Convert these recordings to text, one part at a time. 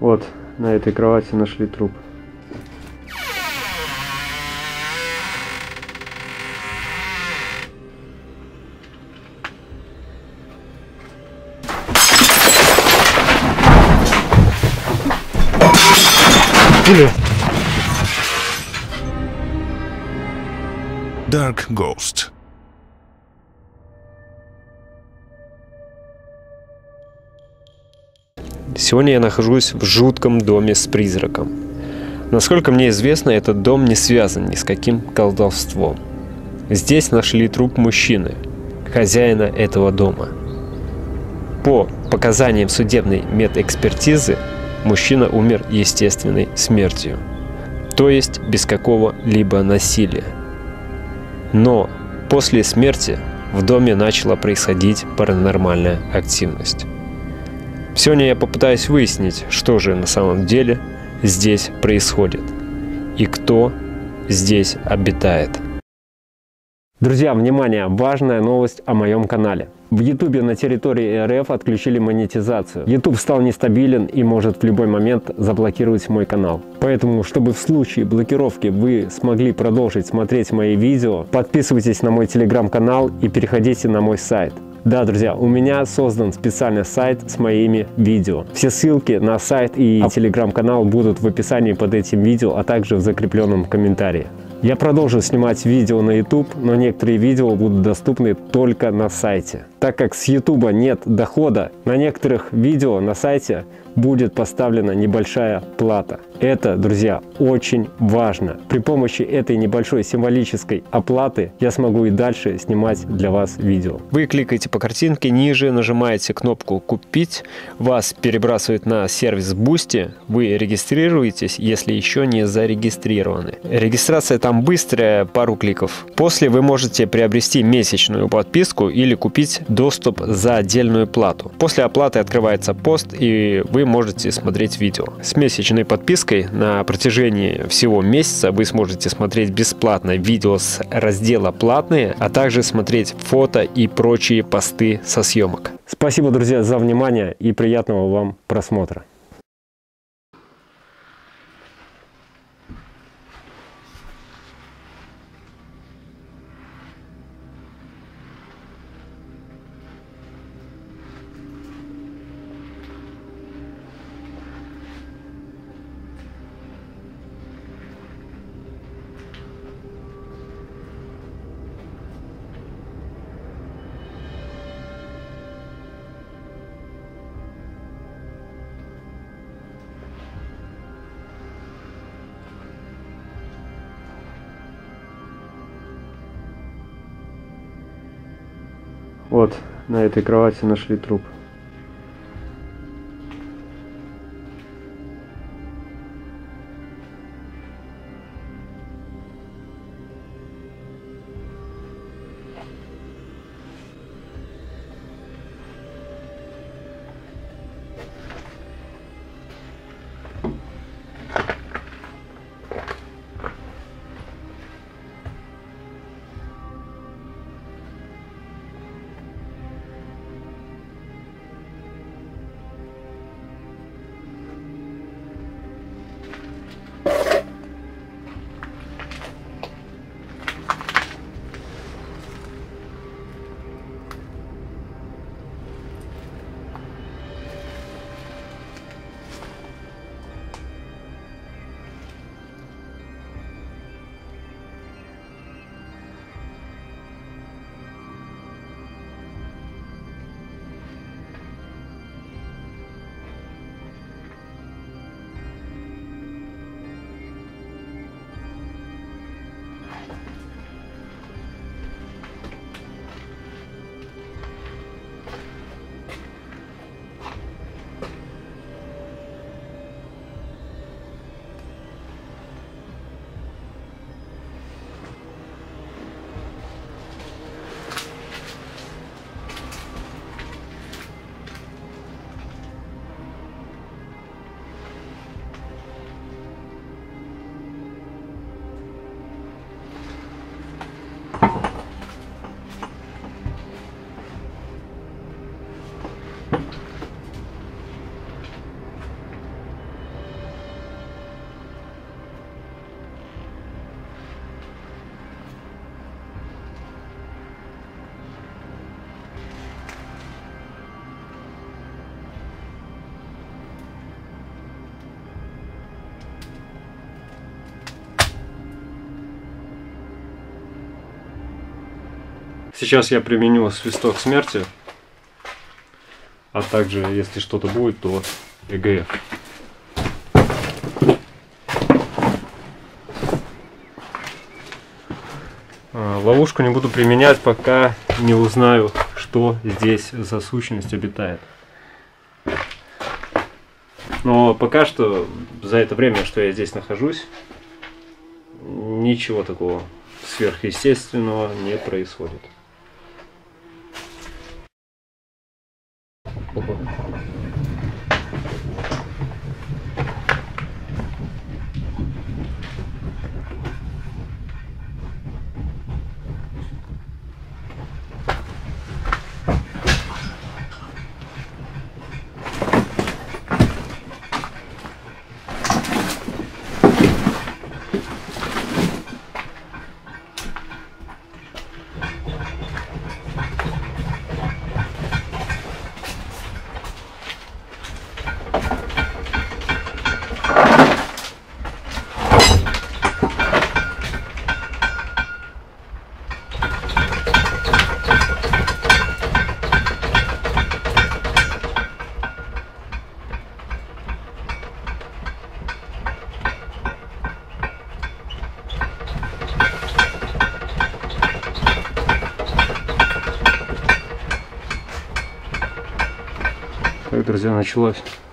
Вот, на этой кровати нашли труп. Dark Ghost. Сегодня я нахожусь в жутком доме с призраком. Насколько мне известно, этот дом не связан ни с каким колдовством. Здесь нашли труп мужчины, хозяина этого дома. По показаниям судебной медэкспертизы, мужчина умер естественной смертью, то есть без какого-либо насилия. Но после смерти в доме начала происходить паранормальная активность. Сегодня я попытаюсь выяснить, что же на самом деле здесь происходит и кто здесь обитает. Друзья, внимание! Важная новость о моем канале. В YouTube на территории РФ отключили монетизацию. YouTube стал нестабилен и может в любой момент заблокировать мой канал. Поэтому, чтобы в случае блокировки вы смогли продолжить смотреть мои видео, подписывайтесь на мой телеграм-канал и переходите на мой сайт. Да, друзья, у меня создан специальный сайт с моими видео. Все ссылки на сайт и телеграм-канал будут в описании под этим видео, а также в закрепленном комментарии. Я продолжу снимать видео на YouTube, но некоторые видео будут доступны только на сайте. Так как с YouTube нет дохода, на некоторых видео на сайте будет поставлена небольшая плата. Это, друзья, очень важно. При помощи этой небольшой символической оплаты я смогу и дальше снимать для вас видео. Вы кликаете по картинке ниже, нажимаете кнопку «Купить», вас перебрасывают на сервис Boosty, вы регистрируетесь, если еще не зарегистрированы. Регистрация там быстрая, пару кликов. После вы можете приобрести месячную подписку или купить доступ за отдельную плату. После оплаты открывается пост, и вы можете смотреть видео. С месячной подпиской на протяжении всего месяца вы сможете смотреть бесплатно видео с раздела «Платные», а также смотреть фото и прочие посты со съемок. Спасибо, друзья, за внимание и приятного вам просмотра. Вот, на этой кровати нашли труп. Сейчас я применю свисток смерти, а также, если что-то будет, то ЭГФ. Ловушку не буду применять, пока не узнаю, что здесь за сущность обитает. Но пока что, за это время, что я здесь нахожусь, ничего такого сверхъестественного не происходит. Опа. Так, друзья, началось.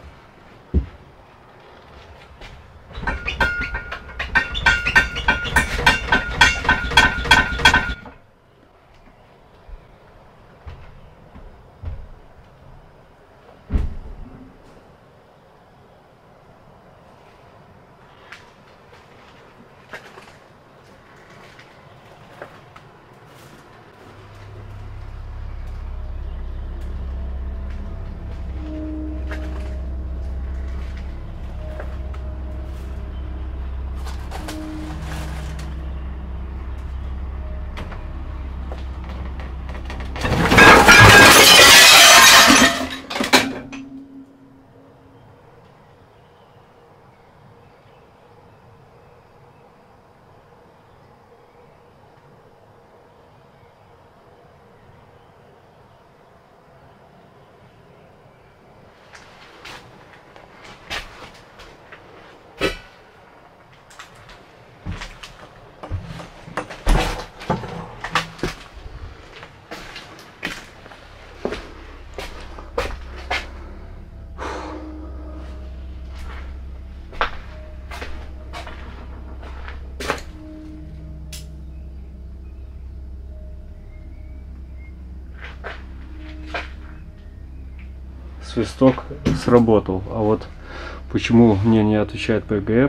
Свисток сработал, а вот почему мне не отвечает по ЭГФ,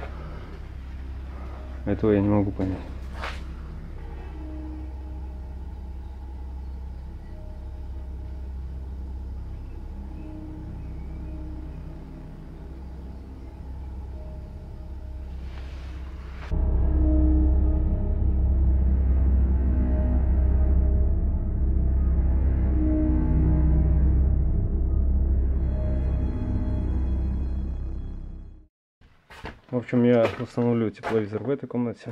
этого я не могу понять. В общем, я установлю тепловизор в этой комнате.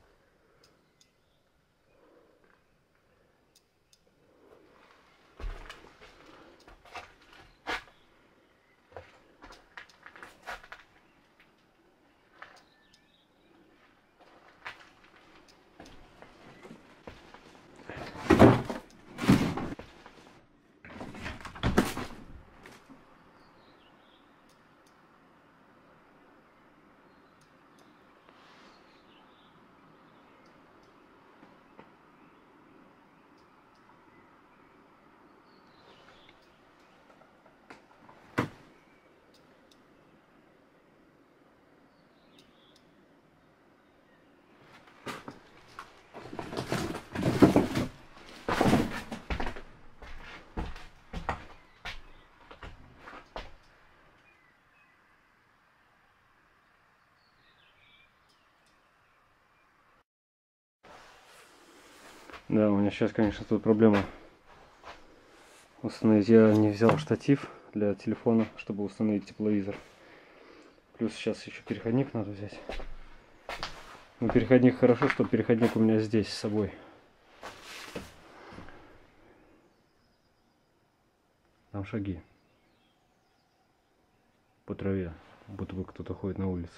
Да, у меня сейчас, конечно, тут проблема установить. Я не взял штатив для телефона, чтобы установить тепловизор. Плюс сейчас еще переходник надо взять. Но переходник хорошо, что переходник у меня здесь с собой. Там шаги по траве, будто бы кто-то ходит на улице.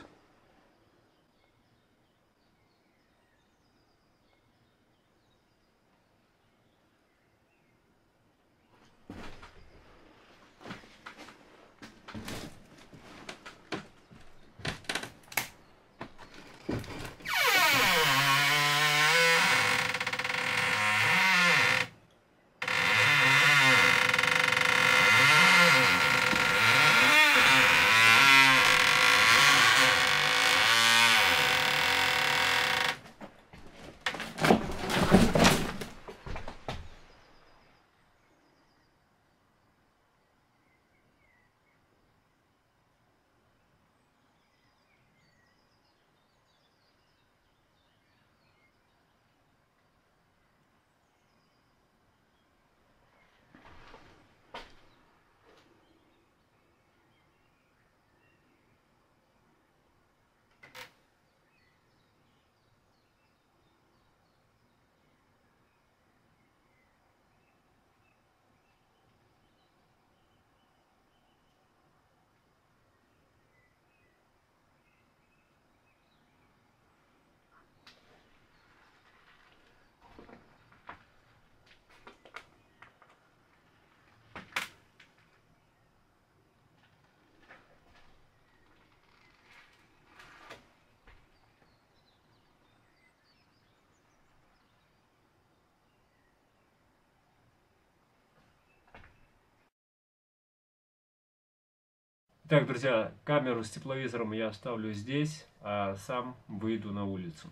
Итак, друзья, камеру с тепловизором я оставлю здесь, а сам выйду на улицу.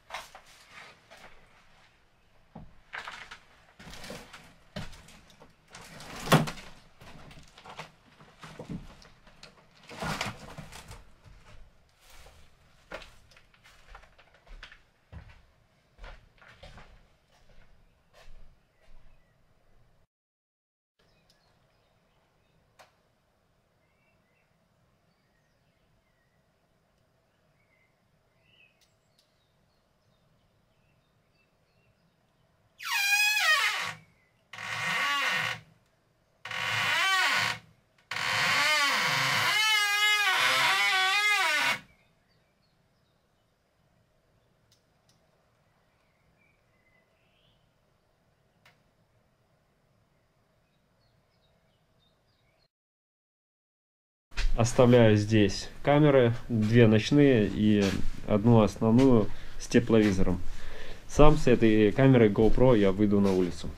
Оставляю здесь камеры, 2 ночные и 1 основную с тепловизором. Сам с этой камерой GoPro я выйду на улицу.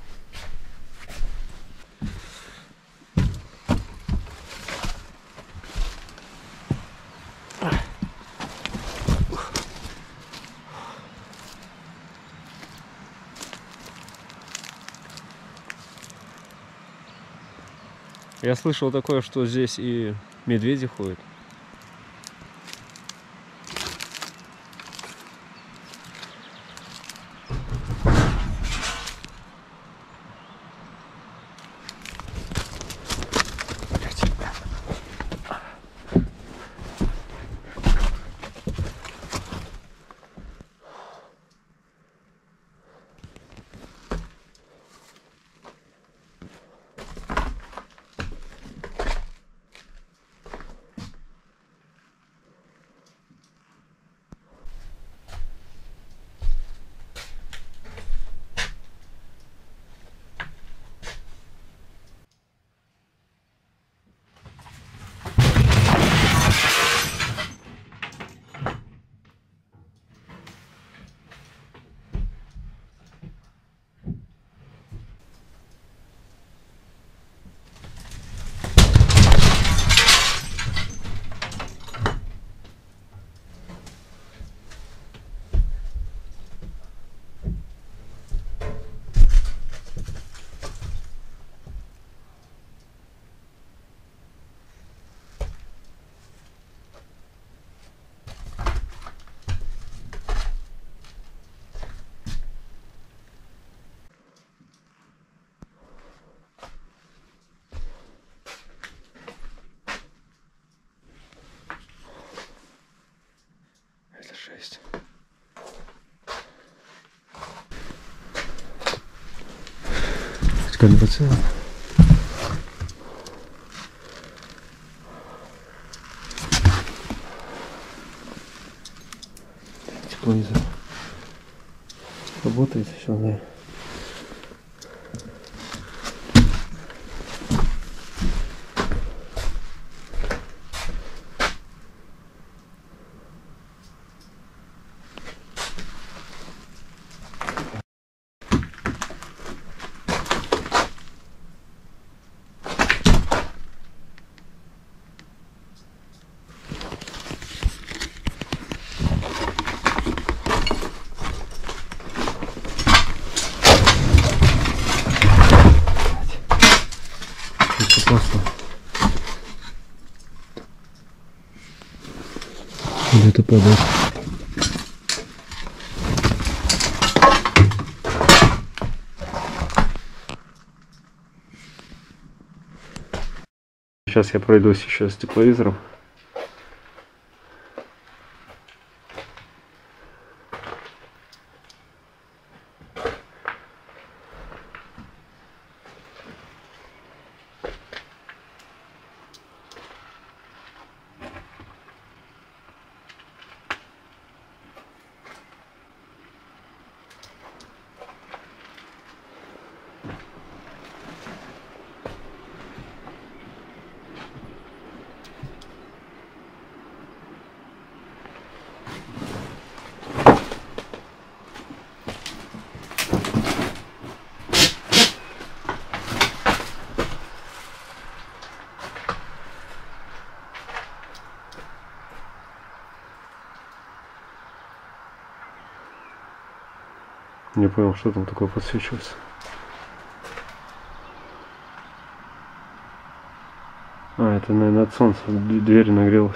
Я слышал такое, что здесь и медведи ходят. Жесть. Камера целая. работает все, да. Просто где-то падает. Сейчас я пройдусь еще с тепловизором. Не понял, что там такое подсвечивается. А, это, наверное, от солнца дверь нагрелась.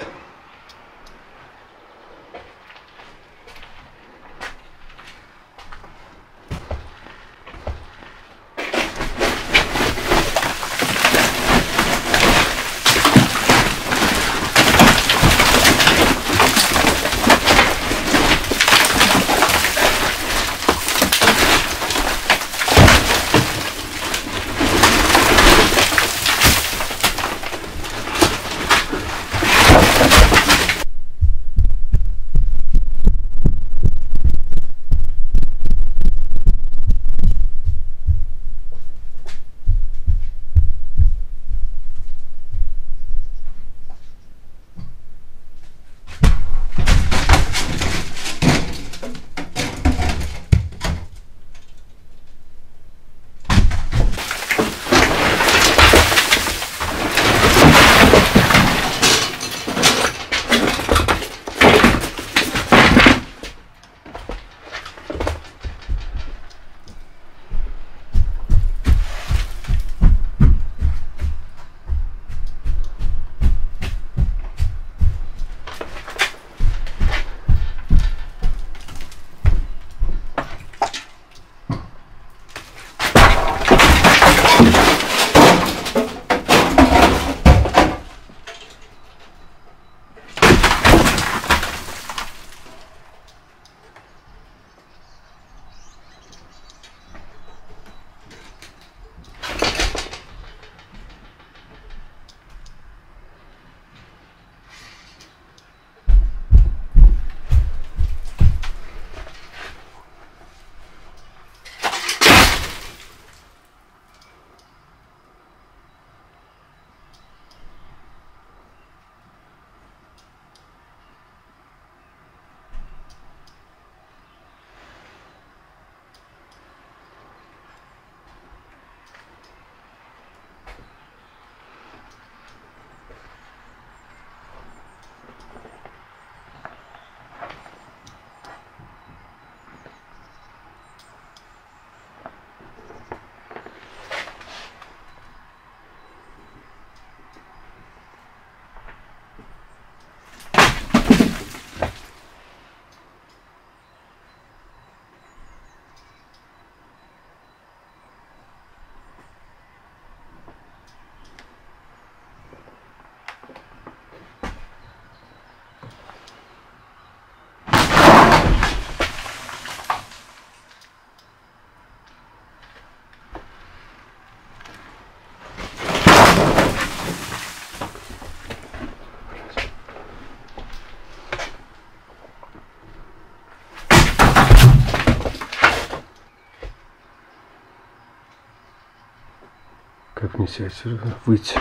Как мне сейчас выйти?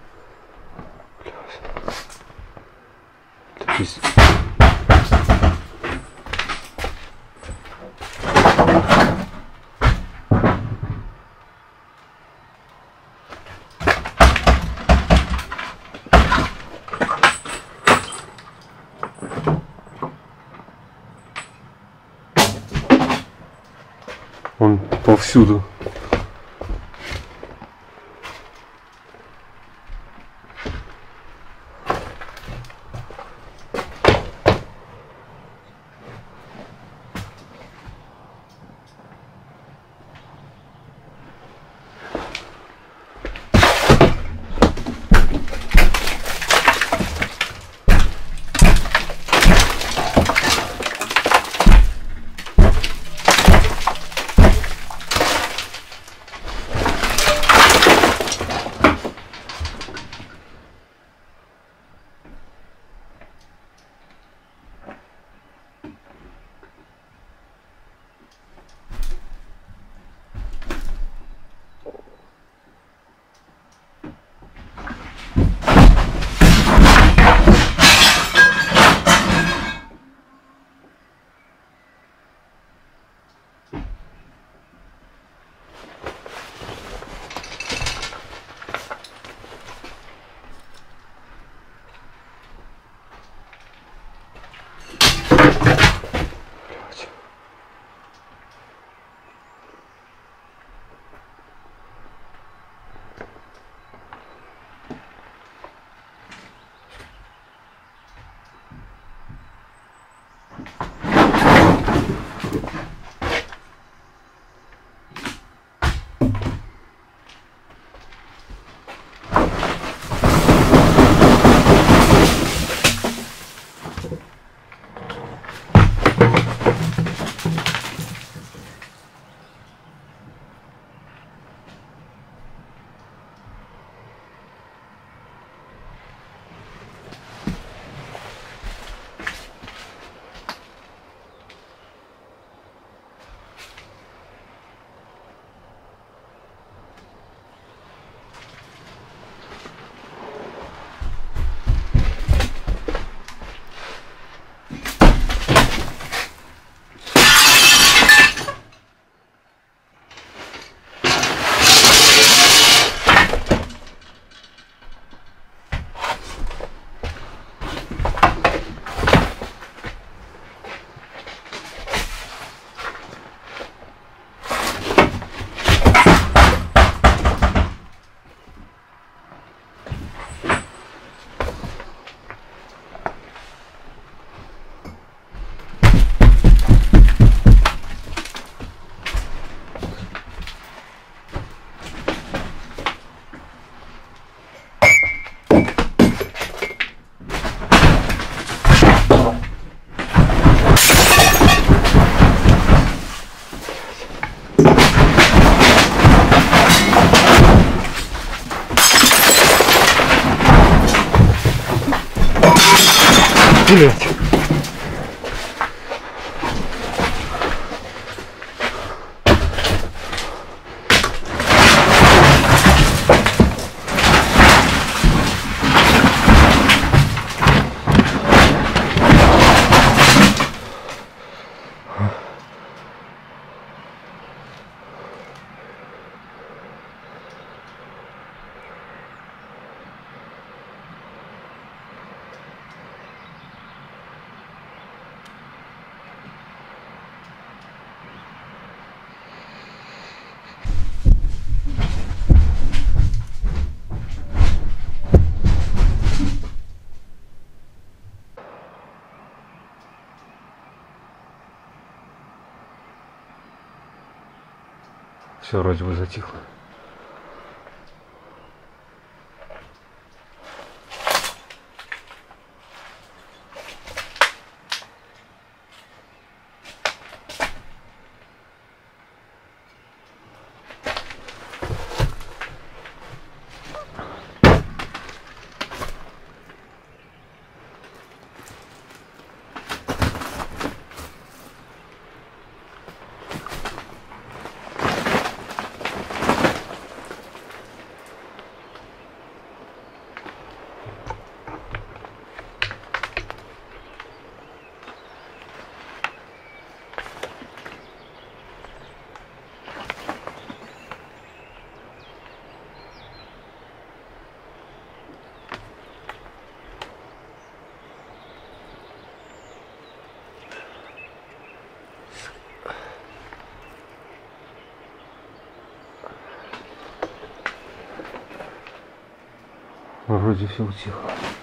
Здесь... Он повсюду. Блять. Все вроде бы затихло. Вроде все утихло.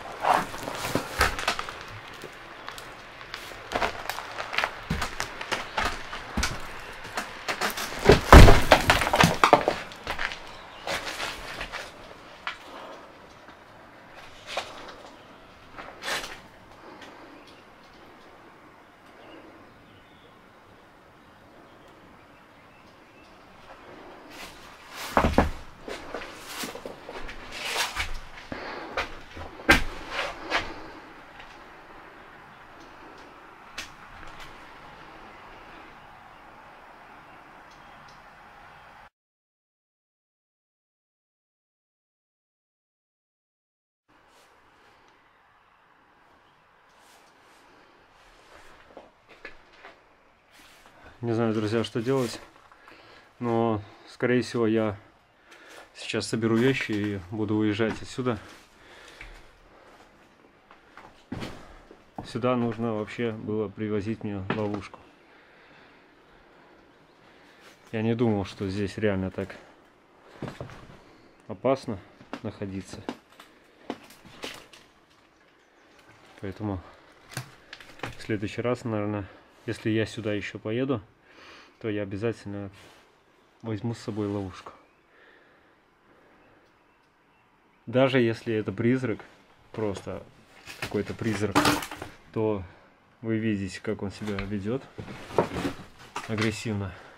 Не знаю, друзья, что делать, но, скорее всего, я сейчас соберу вещи и буду уезжать отсюда. Сюда нужно вообще было привозить мне ловушку. Я не думал, что здесь реально так опасно находиться. Поэтому в следующий раз, наверное, если я сюда еще поеду, то я обязательно возьму с собой ловушку. Даже если это призрак, просто какой-то призрак, то вы видите, как он себя ведет агрессивно.